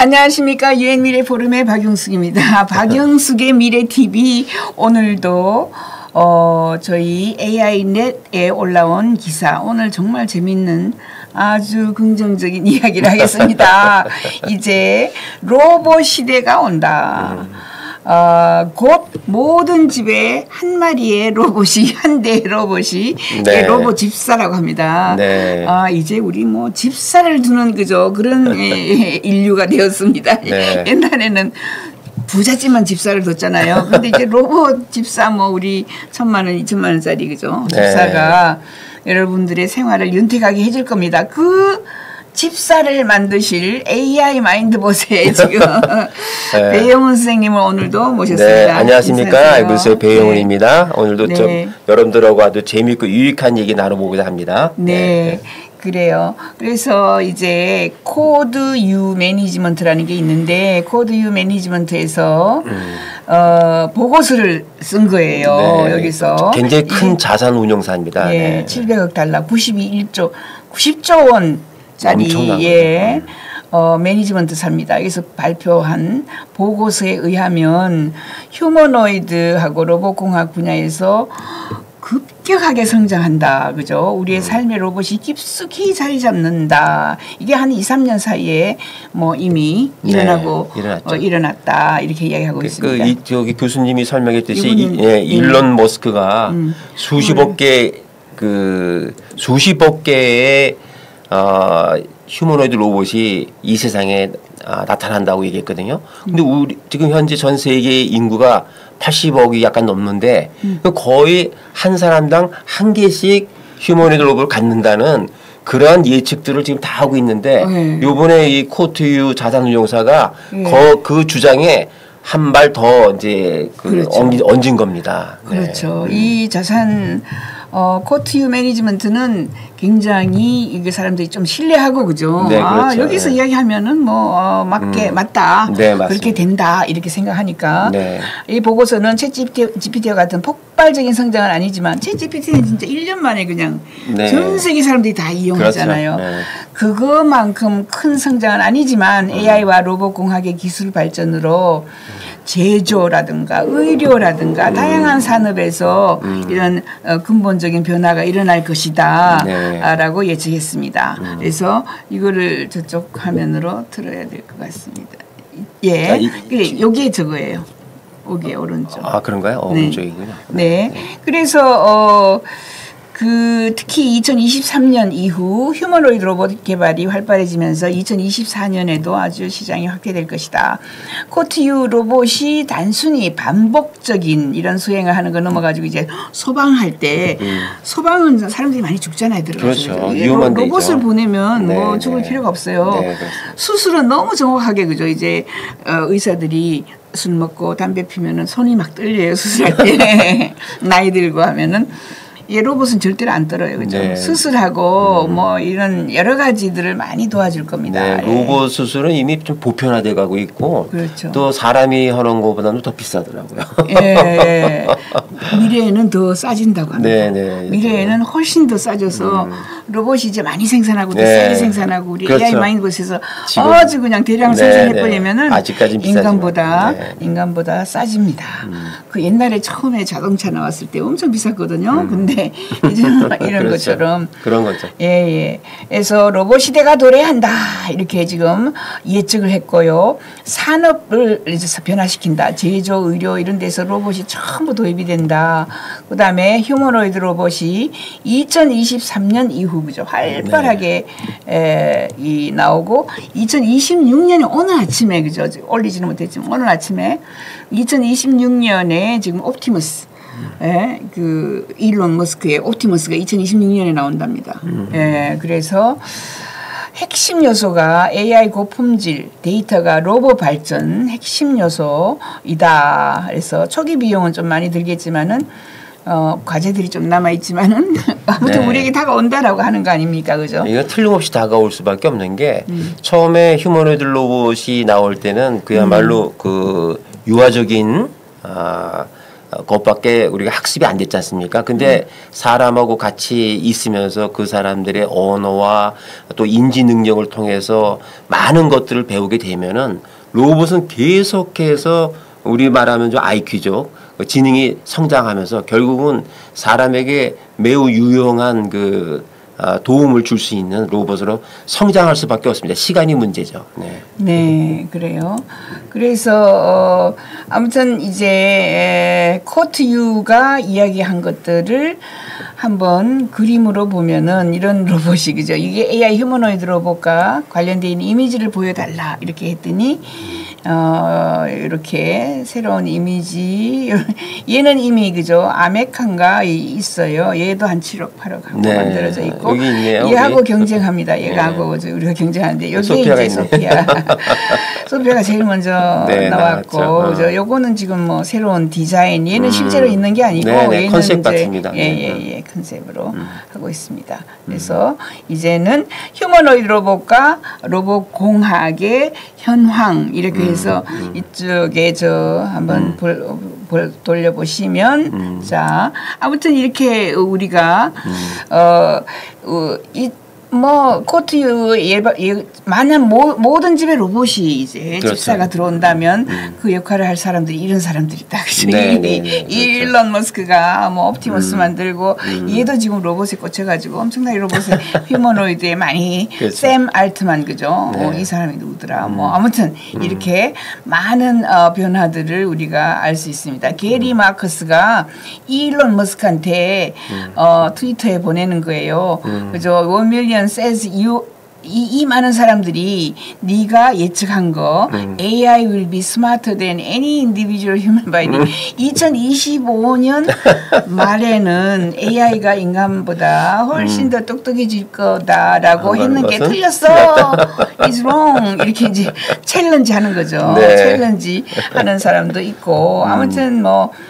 안녕하십니까. 유엔미래 포럼의 박영숙입니다. 박영숙의 미래TV 오늘도 저희 AI넷에 올라온 기사 오늘 정말 재밌는 아주 긍정적인 이야기를 하겠습니다. 이제 로봇 시대가 온다. 곧 모든 집에 한 마리의 로봇이 한 대의 로봇이 네. 로봇 집사라고 합니다. 네. 이제 우리 뭐 집사를 두는 그저 그런 인류가 되었습니다. 네. 옛날에는 부잣집만 집사를 뒀잖아요. 근데 이제 로봇 집사 뭐 우리 1,000만 원, 2,000만 원짜리 그죠? 집사가 네. 여러분들의 생활을 윤택하게 해줄 겁니다. 그 집사를 만드실 AI 마인드봇에 지금 네. 배영훈 선생님을 오늘도 모셨습니다. 네, 안녕하십니까. 알브스의 배영훈입니다. 네. 오늘도 네. 좀 여러분들하고 아주 재미있고 유익한 얘기 나눠보고자 합니다. 네. 네. 그래요. 그래서 이제 코드 U 매니지먼트라는 게 있는데 코드 U 매니지먼트에서 보고서를 쓴 거예요. 네. 여기서 굉장히 큰 자산 운용사입니다. 네. 네. 700억 달러, 90조 원 짜리의 매니지먼트사입니다. 여기서 발표한 보고서에 의하면 휴머노이드하고 로봇공학 분야에서 급격하게 성장한다. 그죠? 우리의 삶의 로봇이 깊숙이 자리 잡는다. 이게 한 2, 3년 사이에 뭐 이미 일어나고 일어났다. 이렇게 이야기하고 있습니다. 저기 교수님이 설명했듯이 일론 머스크가 수십억 개의 휴머노이드 로봇이 이 세상에 나타난다고 얘기했거든요. 근데 지금 현재 전 세계 인구가 80억이 약간 넘는데 거의 한 사람당 한 개씩 휴머노이드 로봇을 갖는다는 그러한 예측들을 지금 다 하고 있는데 요번에 이 코트유 자산운용사가 그 주장에 한 발 더 이제 그렇죠. 얹은 겁니다. 그렇죠. 네. 이 자산 코트유 매니지먼트는 굉장히 이게 사람들이 좀 신뢰하고 그죠. 네, 그렇죠. 여기서 네. 이야기하면은 뭐 맞다. 네, 그렇게 된다 이렇게 생각하니까 네. 이 보고서는 챗GPT와 같은 폭발적인 성장은 아니지만 챗GPT는 진짜 1년 만에 그냥 네. 전 세계 사람들이 다 이용하잖아요. 그렇죠. 네. 그것만큼 큰 성장은 아니지만 AI와 로봇공학의 기술 발전으로 제조라든가 의료라든가 다양한 산업에서 이런 근본적인 변화가 일어날 것이다 네. 라고 예측했습니다. 그래서 이거를 저쪽 화면으로 틀어야 될 것 같습니다. 예, 그래 여기에 저거예요. 여기에 오른쪽. 그런가요? 네. 오른쪽이군요. 네. 네. 그래서 특히 2023년 이후 휴머노이드 로봇 개발이 활발해지면서 2024년에도 아주 시장이 확대될 것이다. 코트유 로봇이 단순히 반복적인 이런 수행을 하는 거 넘어가지고 이제 소방할 때 소방은 사람들이 많이 죽잖아요. 들어가서. 그렇죠. 위험한 데 로봇을 보내면 네, 뭐 죽을 필요가 없어요. 네, 수술은 너무 정확하게 그죠. 이제 의사들이 술 먹고 담배 피면은 손이 막 떨려요. 수술할 때 나이 들고 하면은. 로봇은 절대로 안 떨어요. 그죠? 네. 수술하고 뭐 이런 여러 가지들을 많이 도와줄 겁니다. 네. 로봇 수술은 이미 좀 보편화돼 가고 있고 그렇죠. 또 사람이 하는 것보다는 더 비싸더라고요. 예. 미래에는 더 싸진다고 합니다. 네, 네. 미래에는 훨씬 더 싸져서 로봇이 이제 많이 생산하고 더 싸게 생산하고 우리 그렇죠. AI 마인드봇에서 아주 그냥 대량 생산해버리면은 인간보다 싸집니다. 그 옛날에 처음에 자동차 나왔을 때 엄청 비쌌거든요. 근데 이제 이런 그렇죠. 것처럼 그런 거죠. 예. 그래서 로봇 시대가 도래한다 이렇게 지금 예측을 했고요. 산업을 이제 변화시킨다. 제조, 의료 이런 데서 로봇이 전부 도입이 된다. 그다음에 휴머노이드 로봇이 2023년 이후 그죠 활발하게 나오고 2026년에 오늘 아침에 그죠 올리지는 못했지만 오늘 아침에 2026년에 지금 옵티머스 그 일론 머스크의 옵티머스가 2026년에 나온답니다. 그래서 핵심 요소가 AI 고품질 데이터가 로봇 발전 핵심 요소이다. 그래서 초기 비용은 좀 많이 들겠지만은 과제들이 좀 남아있지만은 아무튼 우리에게 다가온다라고 하는 거 아닙니까? 그죠? 이거 틀림없이 다가올 수밖에 없는 게 처음에 휴머노이드 로봇이 나올 때는 그야말로 그 유아적인 그것밖에 우리가 학습이 안 됐지 않습니까? 근데 사람하고 같이 있으면서 그 사람들의 언어와 또 인지 능력을 통해서 많은 것들을 배우게 되면은 로봇은 계속해서 우리 말하면 좀 IQ죠. 지능이 성장하면서 결국은 사람에게 매우 유용한 도움을 줄 수 있는 로봇으로 성장할 수밖에 없습니다. 시간이 문제죠. 네, 네 그래요. 그래서 아무튼 이제 코트유가 이야기한 것들을 한번 그림으로 보면은 이런 로봇이 그죠. 이게 AI 휴머노이드 로봇과 관련된 있는 이미지를 보여달라 이렇게 했더니 이렇게 새로운 이미지 얘는 이미 그죠 아메칸가 있어요. 얘도 한 7억 8억 하고 네. 만들어져 있고 여기 있네요. 얘하고 우리. 경쟁합니다. 얘하고 네. 우리가 경쟁하는데 여기에 소피아가 이제 있네. 소피아 소피아가 제일 먼저 네, 나왔고 나왔죠. 요거는 지금 뭐 새로운 디자인 얘는 실제로 있는 게 아니고 네네, 얘는 컨셉 이제 같습니다. 예예예 컨셉으로 하고 있습니다. 그래서 이제는 휴머노이드 로봇과 로봇 공학의 현황 이렇게 해서 이쪽에 한번 돌려보시면 자 아무튼 이렇게 우리가 코트유 많은 모든 집에 로봇이 이제 그렇죠. 집사가 들어온다면 그 역할을 할 사람들이 이런 사람들이다. 그죠? 네, 네, 네, 그렇죠. 일론 머스크가 뭐 옵티머스 만들고 얘도 지금 로봇에 꽂혀가지고 엄청나게 로봇에 휴머노이드에 많이 그렇죠. 샘 알트만 그죠? 네. 이 사람이 누구더라? 뭐 아무튼 이렇게 많은 변화들을 우리가 알 수 있습니다. 게리 마커스가 일론 머스크한테 트위터에 보내는 거예요. 그죠? 1 million says you 이 많은 사람들이 네가 예측한 거 AI will be smarter than any individual human being 2025년 말에는 AI가 인간보다 훨씬 더 똑똑해질 거다라고 했는 게 틀렸어. It's wrong. 이렇게 이제 챌린지 하는 거죠. 네. 챌린지 하는 사람도 있고 아무튼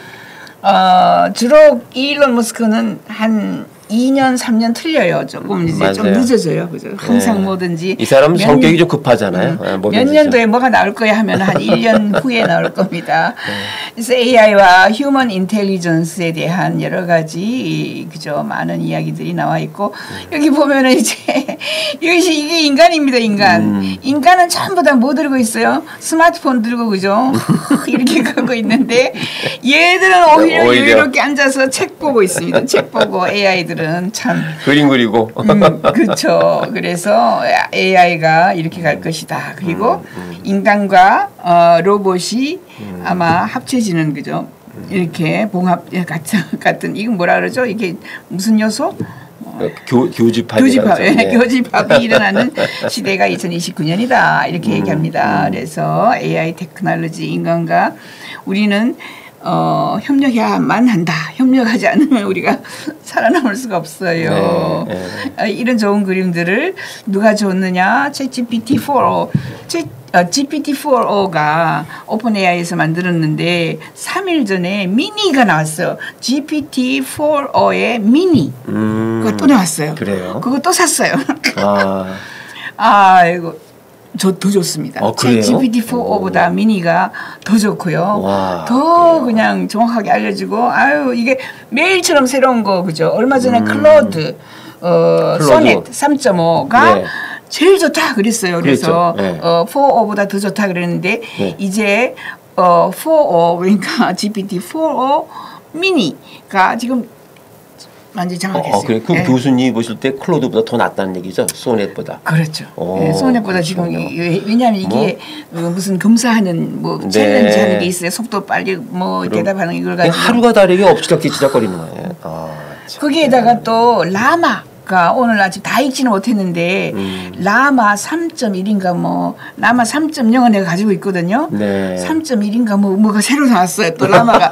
주로 일론 머스크는 한 2년, 3년 틀려요. 조금 이제 맞아요. 좀 늦어져요. 그죠? 항상 네. 뭐든지. 이 사람은 성격이 좀 급하잖아요. 몇 년도에 뭐가 나올 거야 하면 한 1년 후에 나올 겁니다. 그래서 AI와 휴먼 인텔리전스에 대한 여러 가지 그죠? 많은 이야기들이 나와 있고 여기 보면은 이제 이것이 이게 인간입니다. 인간은 전부 다 뭐 들고 있어요? 스마트폰 들고 그죠? 이렇게 가고 있는데 얘들은 오히려 이렇게 앉아서 책 보고 있습니다. 책 보고 AI들은 참 그림 그리고 그렇죠. 그래서 AI가 이렇게 갈 것이다. 그리고 인간과 로봇이 아마 합쳐지는 그죠. 이렇게 봉합 같은 이건 뭐라 그러죠? 이게 무슨 요소? 교집합이 일어나는 시대가 2029년이다 이렇게 얘기합니다. 그래서 AI 테크놀로지 인간과 우리는 협력해야만 한다. 협력하지 않으면 우리가 살아남을 수가 없어요. 네. 이런 좋은 그림들을 누가 줬느냐? GPT-4o. GPT-4o가 오픈 AI에서 만들었는데 3일 전에 미니가 나왔어요. GPT-4o의 미니. 그거 또 나왔어요. 그래요? 그거 또 샀어요. 이거 더 좋습니다. GPT-4o보다 미니가 더 좋고요. 와, 더 그래요? 그냥 정확하게 알려주고 이게 매일처럼 새로운 거 그죠? 얼마 전에 클로드 소넷 3.5가 네. 제일 좋다 그랬어요. 그래서 네. 4o보다 더 좋다 그랬는데 네. 이제 4o 그러니까 GPT-4o 미니가 지금 완전히 장악했어요. 그래. 그 교수님 보실 때 클로드보다 더 낫다는 얘기죠? 소넷보다. 그렇죠. 네, 소넷보다 지금 왜냐하면 이게 무슨 검사하는 챌린지 하는 게 있어요. 속도 빨리 대답하는 이걸 가지고 하루가 다르게 엎치락뒤치락거리는 거예요. 거기에다가 또 라마가 오늘 아직 다 읽지는 못했는데 라마 3.1인가 라마 3.0은 내가 가지고 있거든요. 네. 3.1인가 뭐가 새로 나왔어요. 또 라마가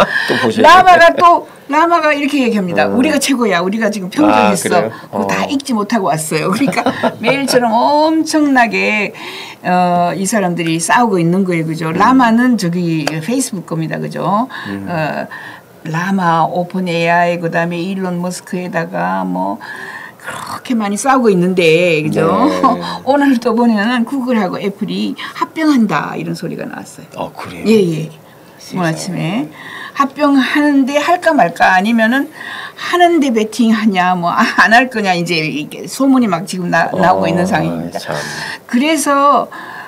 라마가 이렇게 얘기합니다. 우리가 최고야. 우리가 지금 평정했어. 그거 다 읽지 못하고 왔어요. 그러니까 매일처럼 엄청나게 이 사람들이 싸우고 있는 거예요. 그죠? 라마는 저기 페이스북 겁니다. 그죠? 라마, 오픈 AI, 그다음에 일론 머스크에다가 그렇게 많이 싸우고 있는데 그죠? 네. 오늘 또 보면은 구글하고 애플이 합병한다 이런 소리가 나왔어요. 그래요? 예. 오늘 아침에 합병하는데 할까 말까 아니면은 하는데 베팅하냐 뭐 안 할 거냐 이제 이게 소문이 막 지금 나오고 있는 상황입니다. 참. 그래서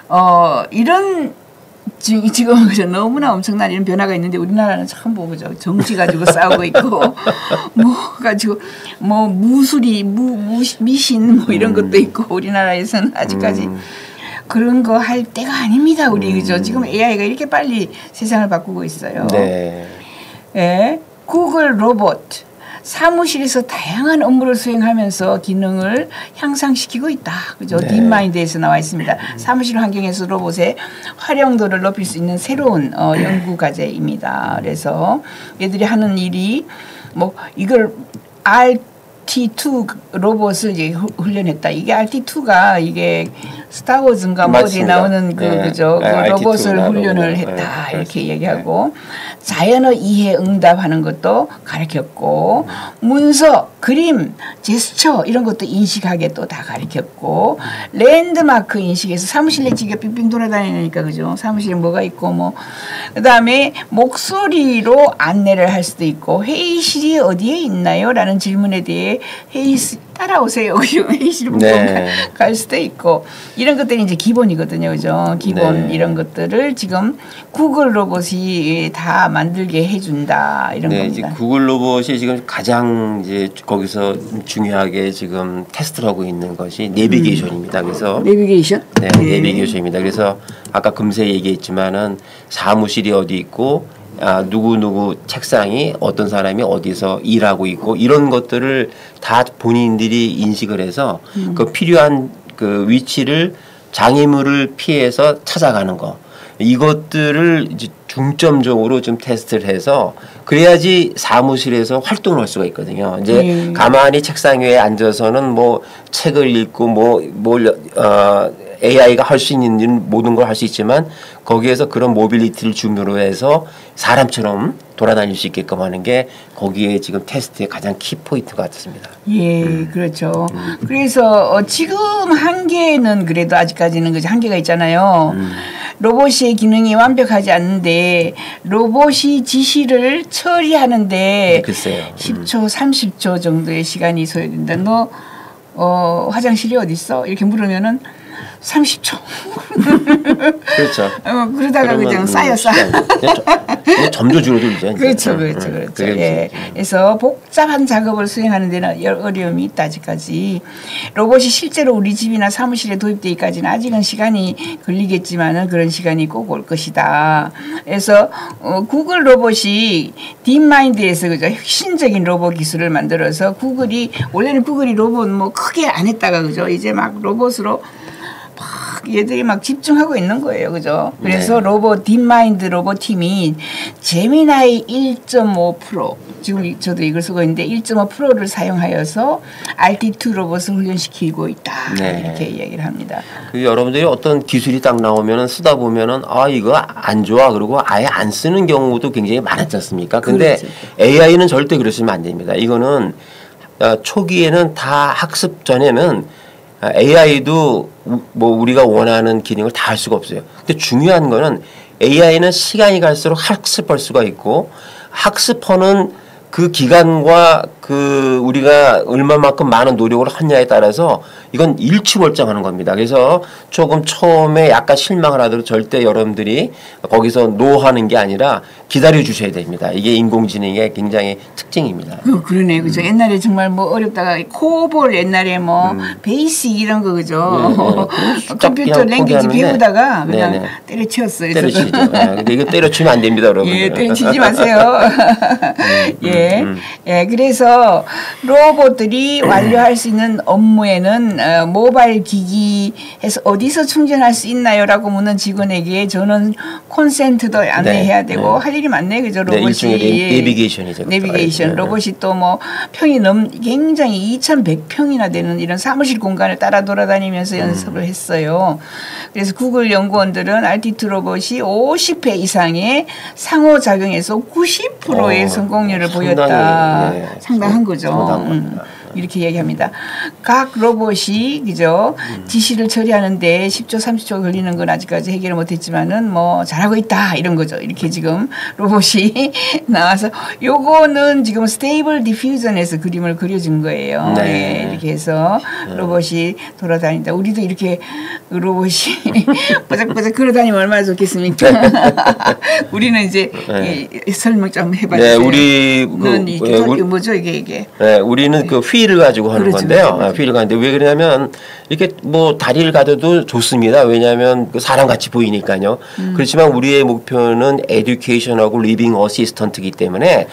이런 지금 그죠 너무나 엄청난 이런 변화가 있는데 우리나라는 참 보죠 정치 가지고 싸우고 있고 뭐 가지고 뭐 무술이 미신 뭐 이런 것도 있고 우리나라에서는 아직까지 그런 거 할 때가 아닙니다 우리 그죠 지금 AI가 이렇게 빨리 세상을 바꾸고 있어요. 네. 예, 구글 로봇 사무실에서 다양한 업무를 수행하면서 기능을 향상시키고 있다. 그죠? 네. 딥마인드에서 나와 있습니다. 사무실 환경에서 로봇의 활용도를 높일 수 있는 새로운 연구 과제입니다. 그래서 얘들이 하는 일이 뭐 이걸 RT2 로봇을 이제 훈련했다. 이게 RT2가 이게 스타워즈인가 뭐 어디 나오는 그죠? 그 로봇을 훈련을 했다. 이렇게 얘기하고 자연어 이해 응답하는 것도 가르쳤고 문서, 그림, 제스처 이런 것도 인식하게 또 다 가르쳤고 랜드마크 인식에서 사무실 내 지가 빙빙 돌아다니니까 그죠? 사무실에 뭐가 있고 뭐 그다음에 목소리로 안내를 할 수도 있고 회의실이 어디에 있나요? 라는 질문에 대해 회의실 따라오세요. 회의실 갈 수도 있고 이런 것들이 이제 기본이거든요. 그죠? 기본 이런 것들을 지금 구글 로봇이 다 만들게 해준다 이런 겁니다. 이제 구글 로봇이 지금 가장 이제 거기서 중요하게 지금 테스트를 하고 있는 것이 내비게이션입니다. 그래서 내비게이션? 네, 내비게이션입니다. 그래서 아까 금세 얘기했지만은 사무실이 어디 있고 누구 책상이 어떤 사람이 어디서 일하고 있고 이런 것들을 다 본인들이 인식을 해서 그 필요한 그 위치를 장애물을 피해서 찾아가는 거 이것들을 이제 중점적으로 좀 테스트를 해서 그래야지 사무실에서 활동을 할 수가 있거든요. 이제 가만히 책상 위에 앉아서는 뭐 책을 읽고 AI가 할 수 있는 모든 걸 할 수 있지만 거기에서 그런 모빌리티를 중요로 해서 사람처럼 돌아다닐 수 있게끔 하는 게 거기에 지금 테스트의 가장 키포인트 같습니다. 예, 그렇죠. 그래서 지금 한계는 그래도 아직까지는 그 한계가 있잖아요. 로봇의 기능이 완벽하지 않는데 로봇이 지시를 처리하는데 글쎄요. 10초, 30초 정도의 시간이 소요된다. 너 화장실이 어디 있어? 이렇게 물으면은 30초. 그렇죠. 그러다가 그냥 쌓여. 점점 줄어들죠. 그렇죠. 예. 그래서 복잡한 작업을 수행하는 데는 어려움이 있다 아직까지. 로봇이 실제로 우리 집이나 사무실에 도입되기까지는 아직은 시간이 걸리겠지만은 그런 시간이 꼭 올 것이다. 그래서 구글 로봇이 딥마인드에서 그죠 혁신적인 로봇 기술을 만들어서 원래는 구글이 로봇 뭐 크게 안 했다가 그죠 이제 막 로봇으로 얘들이 막 집중하고 있는 거예요. 그죠? 그래서 딥마인드 로봇 팀이 제미나이 1.5% 지금 저도 이걸 쓰고 있는데 1.5%를 사용하여서 RT2 로봇을 훈련시키고 있다. 이렇게 이야기를 합니다. 여러분들이 어떤 기술이 딱 나오면은 쓰다 보면은 이거 안 좋아 그러고 아예 안 쓰는 경우도 굉장히 많았지 않습니까? 근데 AI는 절대 그러시면 안 됩니다. 이거는 초기에는 다 학습 전에는 AI도 뭐 우리가 원하는 기능을 다 할 수가 없어요. 근데 중요한 거는 AI는 시간이 갈수록 학습할 수가 있고 학습하는 그 기간과 그 우리가 얼마만큼 많은 노력을 하냐에 따라서 이건 일취월장하는 겁니다. 그래서 조금 처음에 약간 실망을 하더라도 절대 여러분들이 거기서 노하는 게 아니라 기다려 주셔야 됩니다. 이게 인공지능의 굉장히 특징입니다. 그러네. 그죠. 옛날에 정말 뭐 어렵다가 코볼 옛날에 뭐 베이직 이런 거 그죠. 컴퓨터 랭귀지 배우다가 그냥 때려치웠어요. 때려치죠. 근데 이거 때려치면 안 됩니다, 여러분. 때려치지 마세요. 그래서 로봇들이 완료할 수 있는 업무에는 모바일 기기에서 어디서 충전할 수 있나요라고 묻는 직원에게 저는 콘센트도 안내해야 되고 할 일이 많네 그죠 로봇이. 일종의 내비게이션이죠. 내비게이션 로봇이 또 뭐 평이 굉장히 2,100평이나 되는 이런 사무실 공간을 따라 돌아다니면서 연습을 했어요. 그래서 구글 연구원들은 RT2 로봇이 50회 이상의 상호작용에서 90%의 성공률을 보였다. 상당한 거죠. 이렇게 얘기합니다. 각 로봇이 그죠 지시를 처리하는데 10초 30초 걸리는 건 아직까지 해결을 못했지만은 뭐 잘하고 있다 이런 거죠. 이렇게 지금 로봇이 나와서 요거는 지금 스테이블 디퓨전에서 그림을 그려준 거예요. 네. 네, 이렇게 해서 로봇이 돌아다닌다. 우리도 이렇게 로봇이 바짝바짝 걸어다니면 얼마나 좋겠습니까? 우리는 이제 설명 좀 해봐주세요. 네, 우리 뭐죠 이게? 네, 우리는 그 휠을 가지고 하는 그렇죠, 건데요. 그렇죠. 휠을 가는데 왜 그러냐면 이렇게 뭐 다리를 가도 좋습니다. 왜냐하면 그 사람 같이 보이니까요. 그렇지만 우리의 목표는 에듀케이션하고 리빙 어시스턴트이기 때문에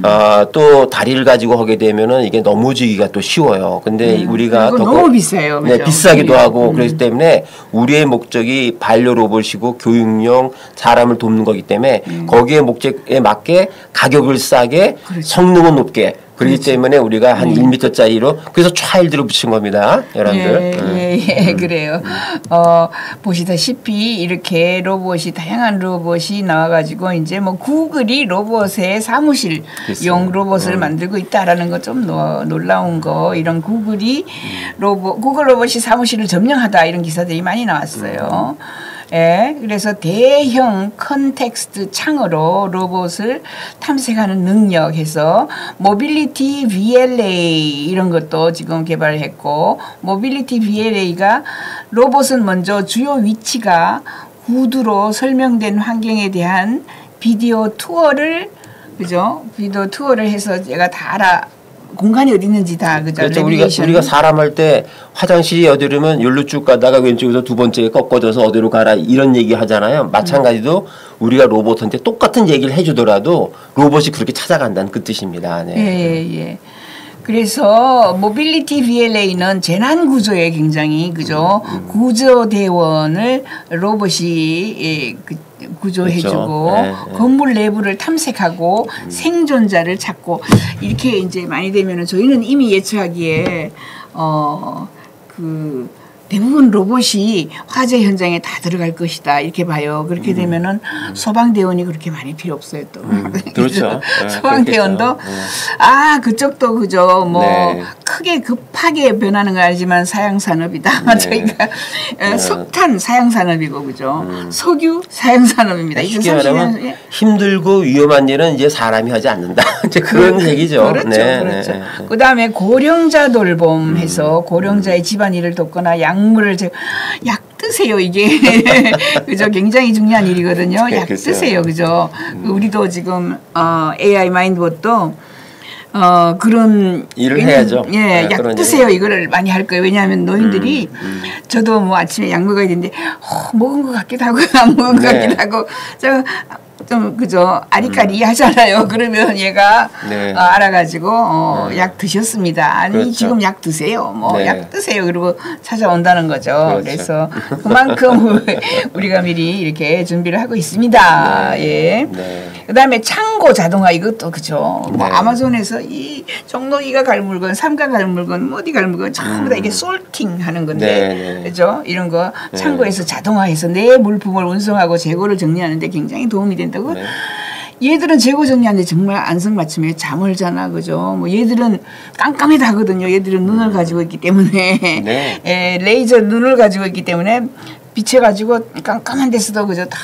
또 다리를 가지고 하게 되면은 이게 넘어지기가 또 쉬워요. 근데 우리가 더 너무 비싸요. 네, 그렇죠? 비싸기도 하고 그렇기 때문에 우리의 목적이 반려 로봇이고 교육용 사람을 돕는 거기 때문에 거기에 목적에 맞게 가격을 싸게 그렇죠. 성능은 높게 그렇기 그렇죠. 때문에 우리가 한 1m짜리로 그래서 차일드로 붙인 겁니다. 여러분들. 예, 그래요. 보시다시피 이렇게 로봇이 다양한 로봇이 나와가지고 이제 뭐 구글이 로봇의 사무실용 로봇을 만들고 있다라는 거 좀 놀라운 거 이런 구글 로봇이 사무실을 점령하다 이런 기사들이 많이 나왔어요. 예, 그래서 대형 컨텍스트 창으로 로봇을 탐색하는 능력해서 모빌리티 VLA 이런 것도 지금 개발했고 모빌리티 VLA가 로봇은 먼저 주요 위치가 구두로 설명된 환경에 대한 비디오 투어를 그죠? 비디오 투어를 해서 제가 다 알아. 공간이 어디 있는지 다 그죠? 그렇죠. 우리가 사람 할 때 화장실이 어디로면 여기로 쭉 가다가 왼쪽에서 두 번째에 꺾어져서 어디로 가라 이런 얘기 하잖아요. 마찬가지로 우리가 로봇한테 똑같은 얘기를 해주더라도 로봇이 그렇게 찾아간다는 그 뜻입니다. 네. 예. 그래서 모빌리티 VLA는 재난 구조에 굉장히 그죠 구조대원을 로봇이 구조해주고 그렇죠. 건물 내부를 탐색하고 생존자를 찾고 이렇게 이제 많이 되면은 저희는 이미 예측하기에 대부분 로봇이 화재 현장에 다 들어갈 것이다 이렇게 봐요. 그렇게 되면은 소방대원이 그렇게 많이 필요 없어요 또. 그렇죠. 소방대원도 그쪽도 그죠 뭐 네. 크게 급하게 변하는 건 아니지만 사양산업이다. 네. 저희가 석탄 사양산업이고 그죠 석유 사양산업입니다. 쉽게 말하면 힘들고 위험한 일은 이제 사람이 하지 않는다. 이제 그런 얘기죠. 그렇죠. 네. 그렇죠. 네. 그다음에 고령자 돌봄해서 고령자의 집안일을 돕거나 약물을 약 드세요 이게 그죠 굉장히 중요한 일이거든요. 약 드세요 그죠. 우리도 지금 AI 마인드봇도 그런 일을 해야죠. 예, 약 드세요 이거를 많이 할 거예요. 왜냐하면 노인들이 저도 뭐 아침에 약 먹어야 되는데 먹은 것 같기도 하고 안 먹은 것 같기도 하고 좀 그죠 아리까리 하잖아요. 그러면 얘가 알아가지고 약 드셨습니다. 아니 그렇죠. 지금 약 드세요. 뭐 약 드세요. 그리고 찾아온다는 거죠. 그렇죠. 그래서 그만큼 우리가 미리 이렇게 준비를 하고 있습니다. 예. 그다음에 창고 자동화 이것도 그죠. 뭐 아마존에서 이 종로 2가 갈 물건, 3가 갈 물건, 뭐 어디 갈 물건 전부 다 이게 솔팅 하는 건데 그죠? 이런 거 창고에서 자동화해서 내 물품을 운송하고 재고를 정리하는데 굉장히 도움이 된다고. 얘들은 재고 정리하는데 정말 안성맞춤이에요. 잠을 자나 그죠? 뭐 얘들은 깜깜해도 하거든요. 얘들은 눈을 가지고 있기 때문에 레이저 눈을 가지고 있기 때문에 비춰가지고 깜깜한 데서도 그죠 다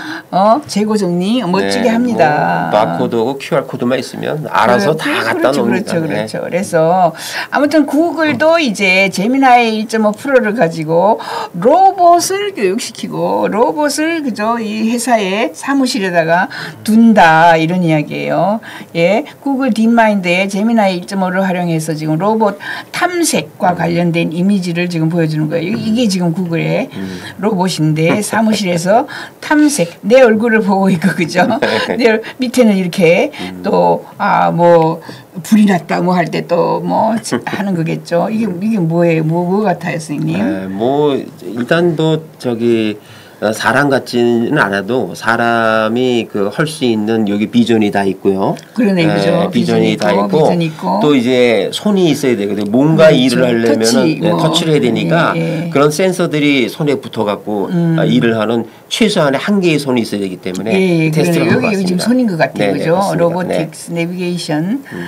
재고 정리 멋지게 합니다. 뭐 바코드하고 QR 코드만 있으면 알아서 다 갖다 놓습니다. 그렇죠. 그래서 아무튼 구글도 이제 제미나이 1.5 프로를 가지고 로봇을 교육시키고 로봇을 그죠 이 회사의 사무실에다가 둔다 이런 이야기예요. 예, 구글 딥마인드의 제미나이 1.5를 활용해서 지금 로봇 탐색과 관련된 이미지를 지금 보여주는 거예요. 이게 지금 구글의 로봇인데 사무실에서 탐색 내 얼굴을 보고 있고 그죠? 내 밑에는 이렇게 또 뭐 불이 났다 뭐 할 때 또 뭐 하는 거겠죠. 이게 뭐예요? 뭐 같아요, 선생님? 뭐 일단 뭐 저기 사람 같지는 않아도 사람이 그 할 수 있는 여기 비전이 다 있고요. 그러네, 그죠? 비전이 다 있고 또 이제 손이 있어야 되거든요. 뭔가 일을 하려면은 터치를 해야 되니까 그런 센서들이 손에 붙어갖고 일을 하는 최소한의 한 개의 손이 있어야 되기 때문에 테스트를 하고 여기 지금 손인 것 같아요, 그죠? 맞습니다. 로보틱스, 내비게이션.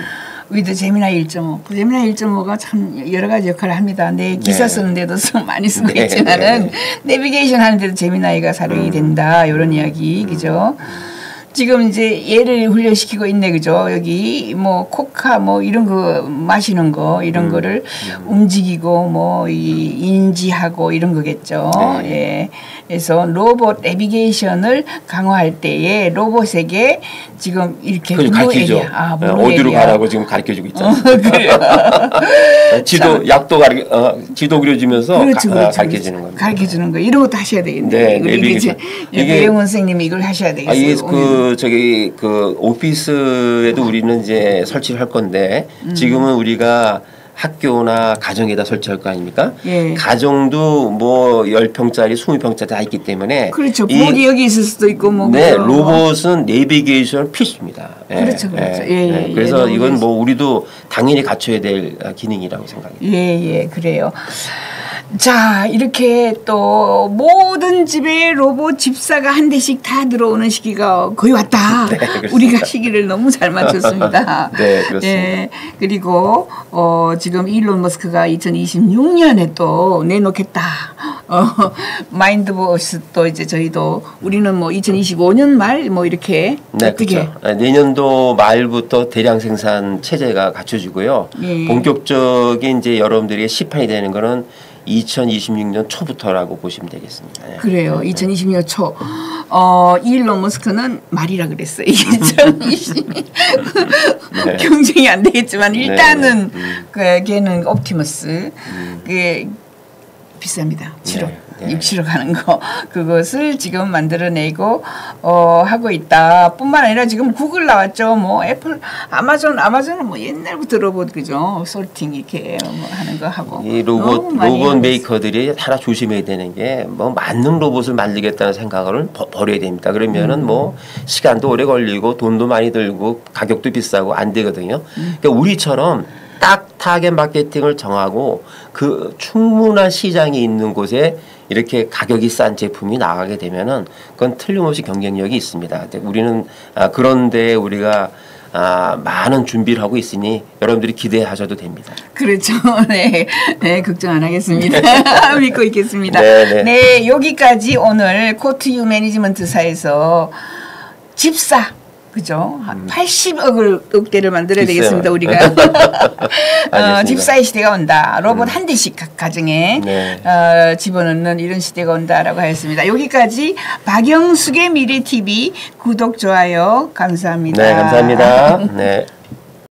위드 제미나이 1.5. 그 제미나이 1.5가 참 여러 가지 역할을 합니다. 내 기사 쓰는데도 많이 쓰고 있지만은 내비게이션 하는데도 제미나이가 활용이 된다. 이런 이야기, 그죠? 지금 이제 얘를 훈련시키고 있네, 그죠? 여기 뭐 코카 뭐 이런 거 마시는 거 이런 거를 움직이고 뭐 이 인지하고 이런 거겠죠. 예. 그래서 로봇 내비게이션을 강화할 때에 로봇에게 지금 이렇게 가르치죠. 어디로 가라고 지금 가르쳐주고 있잖아요. 그래요. 지도 약도 지도 그려주면서 가르쳐주는 겁니다. 가르쳐주는 거 이런 것도 하셔야 되겠네요. 네, 내비게이션. 이게 배영원 선생님이 이걸 하셔야 되겠어요. 그 오피스에도 우리는 이제 설치를 할 건데 지금은 우리가 학교나 가정에다 설치할 거 아닙니까? 예. 가정도 뭐 10평짜리, 20평짜리 다 있기 때문에 그렇죠. 부엌이 여기 있을 수도 있고 뭐. 네, 로봇은 내비게이션 필수입니다. 그렇죠, 그렇죠. 예, 그래서 이건 뭐 우리도 당연히 갖춰야 될 기능이라고 생각합니다. 예, 그래요. 자, 이렇게 또 모든 집에 로봇 집사가 한 대씩 다 들어오는 시기가 거의 왔다. 네, 우리가 시기를 너무 잘 맞췄습니다. 네, 그렇습니다. 예, 그리고 지금 일론 머스크가 2026년에 또 내놓겠다. 마인드보스 또 이제 저희도 우리는 뭐 2025년 말 뭐 이렇게 어떻게 그렇죠. 내년도 말부터 대량 생산 체제가 갖춰지고요. 본격적인 이제 여러분들이 시판이 되는 거는 2026년 초부터라고 보시면 되겠습니다. 그래요. 2026년 초. 일론 머스크는 말이라 그랬어요. 이게 경쟁이 안 되겠지만 일단은 걔는 옵티머스. 그게 비쌉니다. 7억. 6억 하는 거 그것을 지금 만들어내고 하고 있다. 뿐만 아니라 지금 구글 나왔죠. 뭐 애플, 아마존은 뭐 옛날부터 로봇 그죠. 솔팅 이렇게 뭐 하는 거 하고. 이 로봇 메이커들이 하나 조심해야 되는 게 뭐 맞는 로봇을 만들겠다는 생각을 버려야 됩니다. 그러면은 뭐 시간도 오래 걸리고 돈도 많이 들고 가격도 비싸고 안 되거든요. 그러니까 우리처럼 딱 타겟 마케팅을 정하고 그 충분한 시장이 있는 곳에 이렇게 가격이 싼 제품이 나가게 되면은 그건 틀림없이 경쟁력이 있습니다. 우리는 그런데 우리가 많은 준비를 하고 있으니 여러분들이 기대하셔도 됩니다. 그렇죠. 네, 걱정 안 하겠습니다. 믿고 있겠습니다. 네. 네, 여기까지 오늘 코트유 매니지먼트사에서 집사. 그죠? 80억대를 만들어야 되겠습니다, 우리가. 집사의 시대가 온다. 로봇 한 대씩 각 가정에 집어넣는 이런 시대가 온다라고 하였습니다. 여기까지 박영숙의 미래TV 구독, 좋아요 감사합니다. 네, 감사합니다. 네.